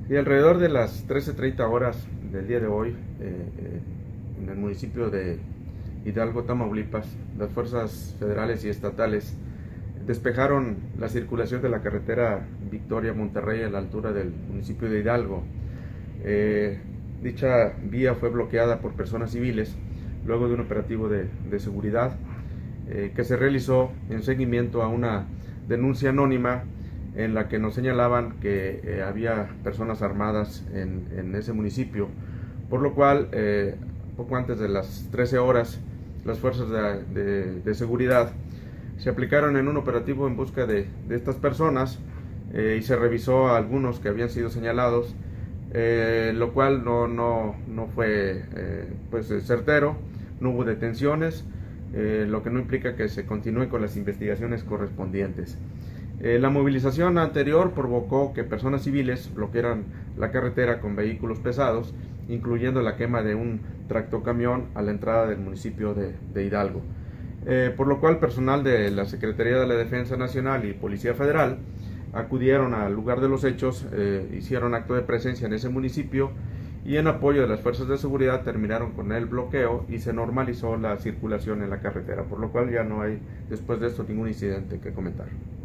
Y alrededor de las 13:30 horas del día de hoy, en el municipio de Hidalgo, Tamaulipas, las fuerzas federales y estatales despejaron la circulación de la carretera Victoria-Monterrey a la altura del municipio de Hidalgo. Dicha vía fue bloqueada por personas civiles luego de un operativo de seguridad que se realizó en seguimiento a una denuncia anónima en la que nos señalaban que había personas armadas en ese municipio, por lo cual poco antes de las 13 horas las fuerzas de seguridad se aplicaron en un operativo en busca de estas personas y se revisó a algunos que habían sido señalados, lo cual no fue certero, no hubo detenciones, lo que no implica que se continúe con las investigaciones correspondientes. La movilización anterior provocó que personas civiles bloquearan la carretera con vehículos pesados, incluyendo la quema de un tractocamión a la entrada del municipio de Hidalgo, por lo cual personal de la Secretaría de la Defensa Nacional y Policía Federal acudieron al lugar de los hechos, hicieron acto de presencia en ese municipio y en apoyo de las fuerzas de seguridad terminaron con el bloqueo y se normalizó la circulación en la carretera, por lo cual ya no hay después de esto ningún incidente que comentar.